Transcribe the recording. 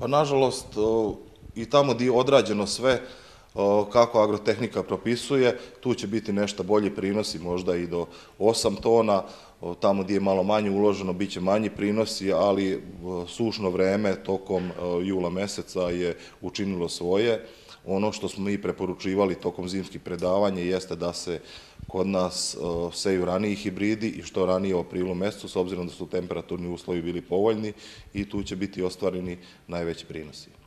Pa nažalost i tamo gdje je odrađeno sve kako agrotehnika propisuje, tu će biti nešto bolji prinosi, možda i do 8 tona, tamo gdje je malo manje uloženo bit će manji prinosi, ali sušno vreme tokom jula meseca je učinilo svoje. Ono što smo mi preporučivali tokom zimskih predavanja jeste da se kod nas seju raniji hibridi i što ranije u aprilu mesecu, s obzirom da su temperaturni uslovi bili povoljni i tu će biti ostvareni najveći prinosi.